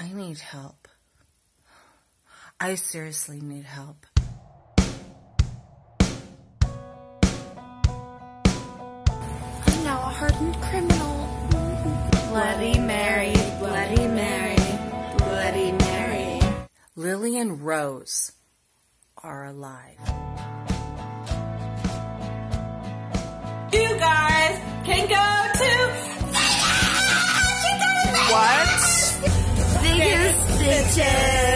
I need help. I seriously need help. I'm now a hardened criminal. Bloody Mary, Bloody Mary, Bloody Mary. Lily and Rose are alive. You guys can go to What? Biggest Bitches.